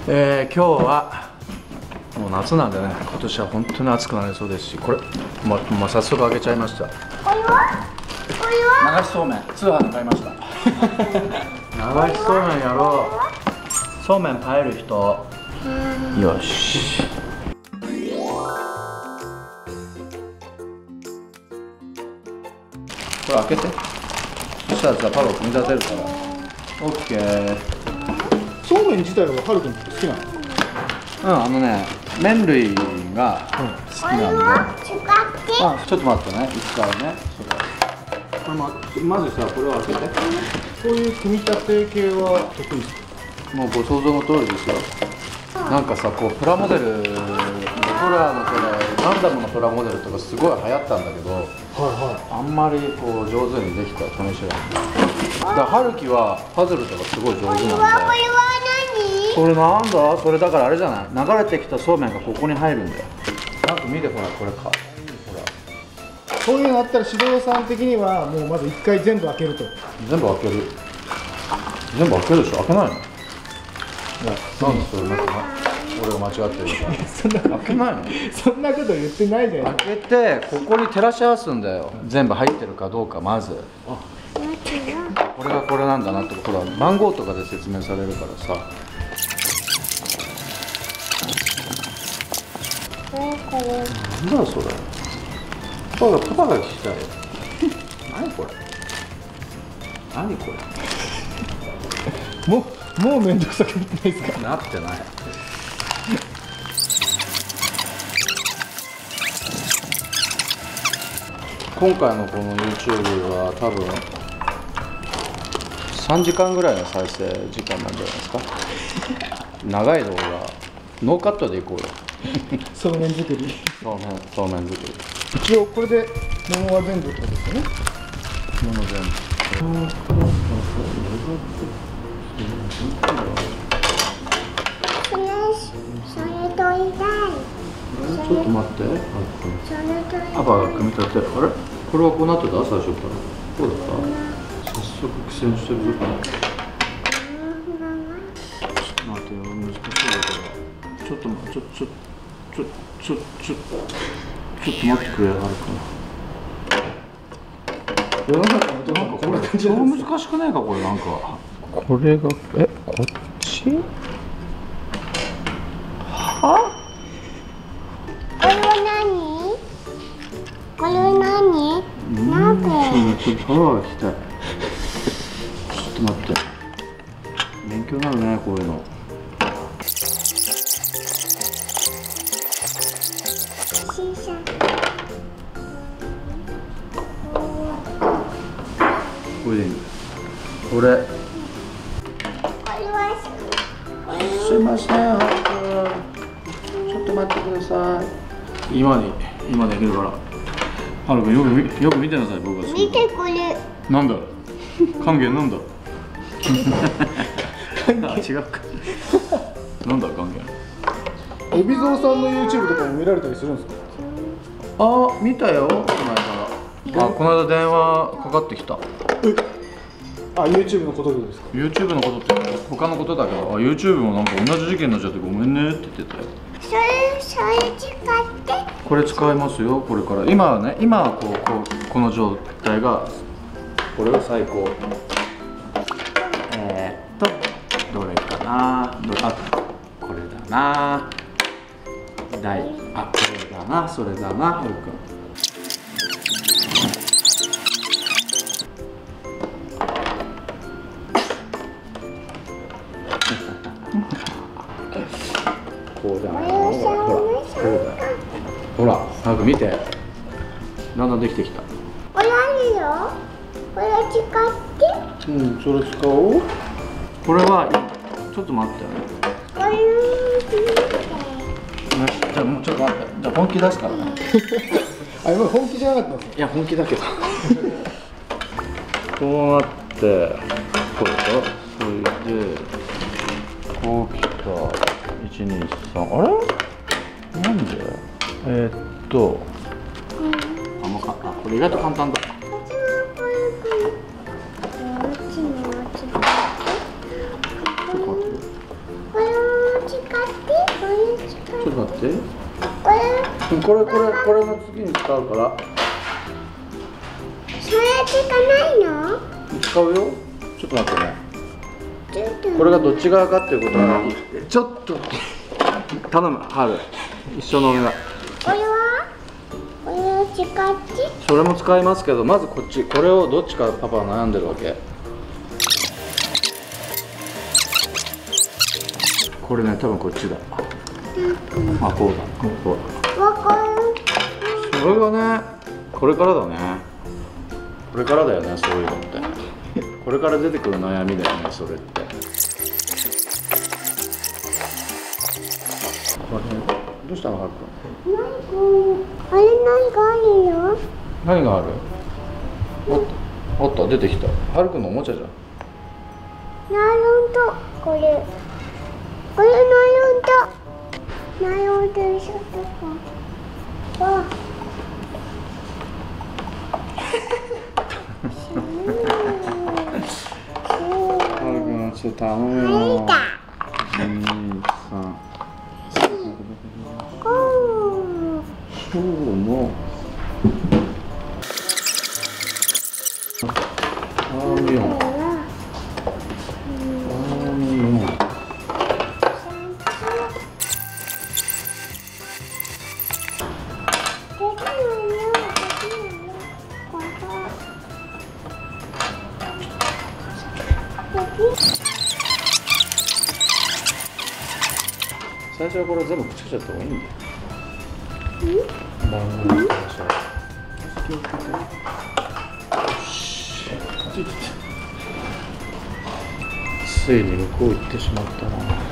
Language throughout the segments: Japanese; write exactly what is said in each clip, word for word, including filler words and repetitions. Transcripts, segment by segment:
えー、今日はもう夏なんでね、今年は本当に暑くなりそうですし、これ、ままあ、早速開けちゃいました。これはこれは流しそうめん、通販で買いました。流しそうめんやろう。そうめん買える人、よし。これ開けて。そしたらさ、パロ組み立てるから。オッケー。 そうめん自体ははるくん好きなの？ うん、あのね、麺類が好きなんで。あ、ちょっと待ってね、一回ね。これま、まずさ、これを開けて。こういう組み立て系は得意ですか？ もうご想像の通りですよ。なんかさ、こうプラモデル、僕らの世代、ガンダムのプラモデルとかすごい流行ったんだけど、はいはい、あんまりこう上手にできた試しがない。だから春樹はパズルとかすごい上手なんで。これは何？これなんだ？それだからあれじゃない？流れてきたそうめんがここに入るんだよ。なんか見て、ほらこれか。ほら。 そういうのあったら指導さん的にはもうまず一回全部開けると。 全部開ける。全部開けるでしょ？開けないの？いや、なんでそれなんか俺が間違ってるから。そんな開けないの？ そんなこと言ってないじゃない。 開けてここに照らし合わすんだよ。全部入ってるかどうかまず。あ、これがこれなんだなってことは番号とかで説明されるからさ。なんだそれ。パパがパパが聞きたい。何これ。何これ。もうもうめんどくさくないですか？ なってない。今回のこの YouTube は多分さんじかんぐらいの再生時間なんじゃないですか。長い動画ノーカットでいこうよ。 そうめん作り。 そうめん、そうめん作り。 一応これで桃は全部ってことですよね。 桃全部。ちょっと待って。パパが組み立てる。あれ？これはこうなってた？最初から。こうだった？早速苦戦してるぞ。ちょっと待ってよ、難しいだから。ちょっとちょちょちょちょちょちょっと待ってくれ、はるくん。世の中のどなんかこれ超難しくないかこれなんか。これがえこっち？は？ これは何？これは何？なんで？ ちょっとパワーがきたい。ちょっと待って。勉強になるねこういうの。これでいい。これ。すいません、ちょっと待ってください。今に、今できるから。はるくんよくみ、よく見てなさい、僕が好き。 見てこれ。 なんだ。還元なんだ。あ、違うか。なんだ還元。 海老蔵さんの YouTube とかも見られたりするんですか？ あ、見たよ、この間。あ、この間電話かかってきた。 あ、YouTube のことでですか？ YouTube のことって他のことだけど、あ、YouTube もなんか同じ事件になっちゃってごめんねって言ってたよ。 それ、それ使って。 これ使いますよ、これから。今はね、今はこう、こう、この状態が、これが最高。えー、っと、どれかな、どあ、これだな。大、あ、これだな、それだな、はるくん。こうだな、ほら、ほら、こうだ。ほら、なんか見て。だんだんできてきた。 これあるよ。これ使って。 うん、それ使おう。これは、ちょっと待って。 これじゃあ、もうちょっと待って。じゃあ、本気出すからね。 あ、今本気じゃなかったんですか？ いや、本気だけど。こうなって、これと、それで、こうきた。いち、に、さん、あれ？なんで？えー、っと、あ、もうか、あ、これ意外と簡単だ。 これも違う。 これこれこれの次に使うから。 それつかないの？ 使うよ。ちょっと待ってね。 ちょっとこれがどっち側かっていうことはちょっと頼む、ハル一緒のお願い。 これは？これを使ってそれも使いますけど、まずこっち、これをどっちかパパは悩んでるわけ。これね、多分こっちだ。あ、こうだ、こうだ。 わかる？ それがね、これからだね。これからだよね、そういうのって。これから出てくる悩みだよね、それって。どうしたの、はるくん。 何これ？あれ何かあるよ。 何がある？おっと、おっと、出てきた。はるくんのおもちゃじゃん。 ナイロンとこれ。これナイロンと。ナイロンと一緒とか。わ。 はるくん、ちょっと頼むよ。 入った。 二、三。 おお。 今日の。アーミョン。アーミョン。最初はこれ全部くっつけちゃった方がいいんだよ。番号の最初は。気をつけて。よし。ついてて。ついに向こう行ってしまったな。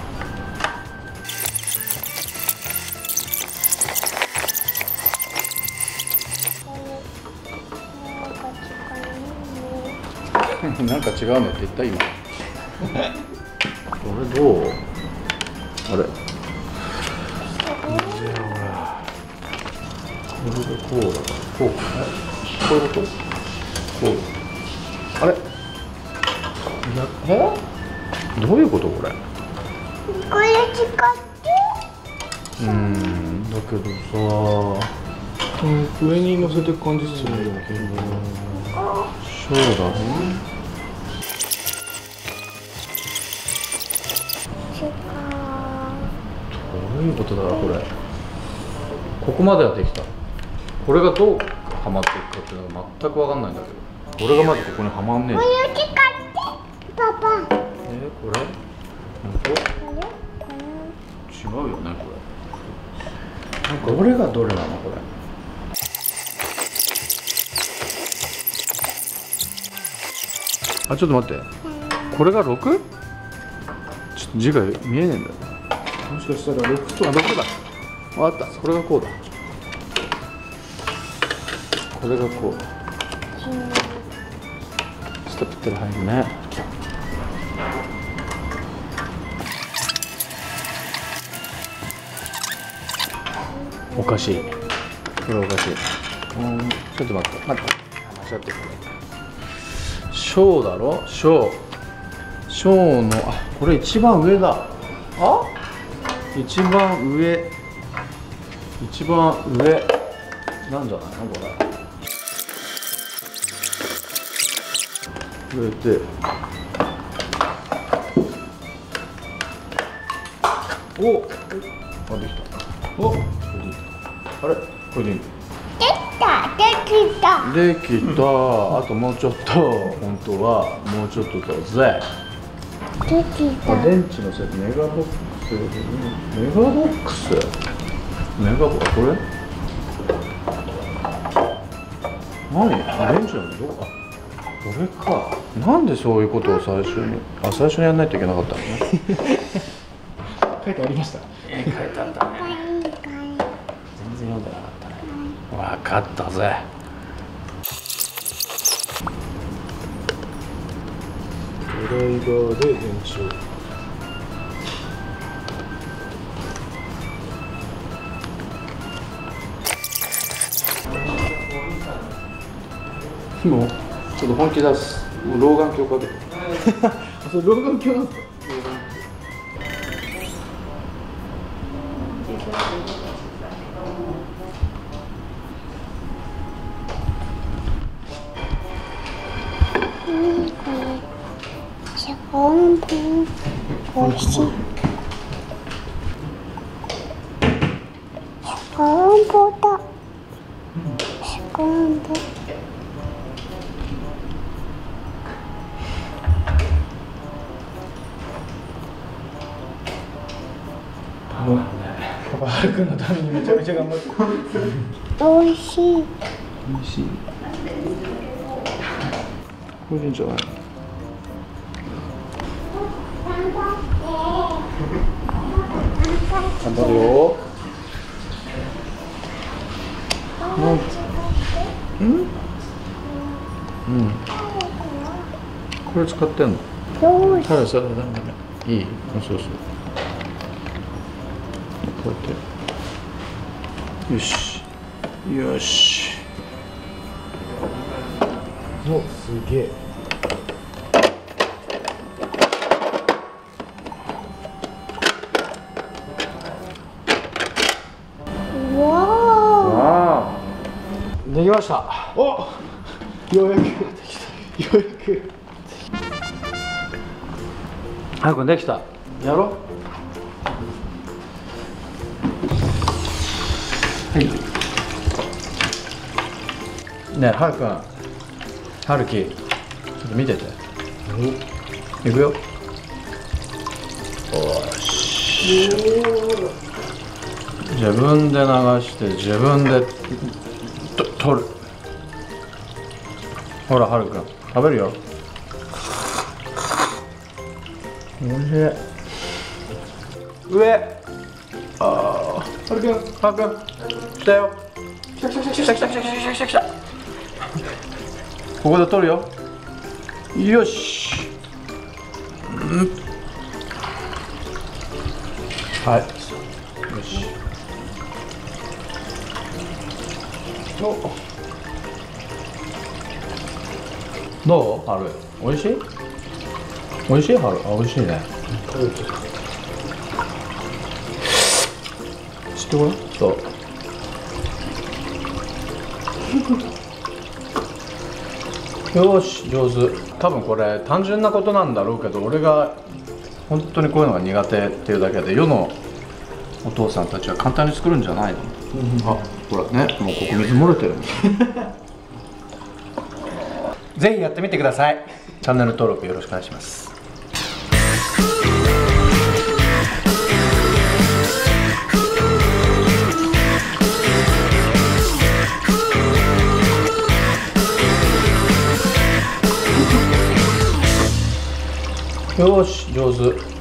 なんか違うねって言った今。これどう？あれ。これでこうだからこうかね。こういうこと？こう。あれ？いや、え？どういうことこれ？ これ使って。 うーん、だけどさ、 うん、上に乗せていく感じするんだけど。 そうだね。どういうことだこれ。ここまではできた。これがどうはまっていくかっていうのが全く分かんないんだけど、これがまずここにはまんねえ。 これ使ってパパ。 えー、これ本当？ これ違うよねこれ。なんかどれがどれなのこれ。あ、ちょっと待って。これが ろく？ ちょっと字が見えねえんだよ。 もしかしたらろくとあ、ろくだ。わかった。これがこうだ。これがこうだ。ステップって入るね。おかしい。これおかしい。うん、ちょっと待って。待って。間違ってる。小だろ。小。小の、あ、これ一番上だ。あ？一番上。一番上。なんじゃないのこれ。上で。お。あ、できた。お。あれ、これでいい。 できた、できた。 できた。あともうちょっと。本当はもうちょっとだぜ。 できた。 電池の設定メガボックス。メガボックス。メガボックス、これ。何？電池のどこ？あ、これか。なんでそういうことを最初に。あ、最初にやらないといけなかったのね。 書いてありました。 え、書いてあったね。全然読んでなかったね。わかったぜ。 ドライバーで電池を。 もうちょっと本気出す。もう老眼鏡かけて。 それ老眼鏡なんですか？ 何これ。シャボンボン。おいしい。シャボンボンだ。シャボンボン。 パパ、はるくんのためにめちゃめちゃ頑張ってる。 おいしい。 美味しい。これでいいんじゃない？頑張るよ。うんうん。これ使ってんの？ どうしはい、そうだね。いい。そうそう。こうやって。よし。よし。 お、すげえ。 わあ。 あできました。お、ようやく。ようやく。 あ。はるくんできた。やろう。はい。ねえ、はるくん。はるき。ちょっと見てて。いくよ。よし。自分で流して自分でと取る。ほら、はるくん食べるよ。おいしい。上。ああ、はるくん、はるくん来たよ。来た来た来た来た来た来た来た来た。ここで取るよ。よし。うん、はい。よし。お、どう？はる。おいしい？おいしい？はる。あ、おいしいね。知ってごらん。そう。よし、上手。多分これ単純なことなんだろうけど、俺が本当にこういうのが苦手っていうだけで、世のお父さんたちは簡単に作るんじゃないの？あ、ほらね、もうここ水漏れてるもん。ぜひやってみてください。チャンネル登録よろしくお願いします。よし、上手。